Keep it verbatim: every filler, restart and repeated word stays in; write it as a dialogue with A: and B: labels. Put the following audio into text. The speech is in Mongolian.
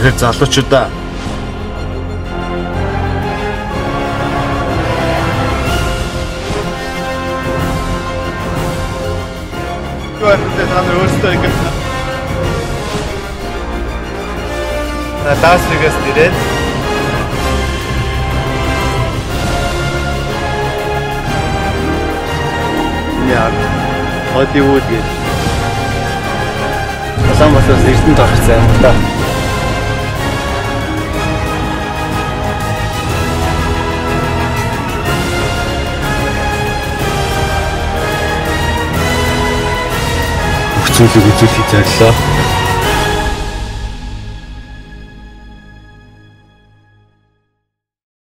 A: Тэгэхээр залуучуудаа юу гэдэг та нар өөрсдөө ингэж Лас Вегас ирээд яа Hollywood гэж Улаанбаатараас Эрдэнэт орох зам та. Бүх зүйлийг үзүүлэхэд зорилоо.